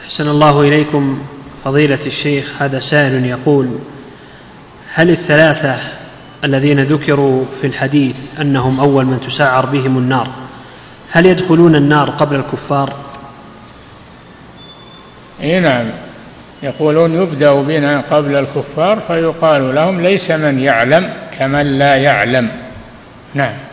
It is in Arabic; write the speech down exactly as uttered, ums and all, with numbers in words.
أحسن الله إليكم فضيلة الشيخ. هذا سائل يقول: هل الثلاثة الذين ذكروا في الحديث أنهم أول من تسعر بهم النار هل يدخلون النار قبل الكفار؟ إيه نعم، يقولون يبدأ بنا قبل الكفار فيقال لهم ليس من يعلم كمن لا يعلم. نعم.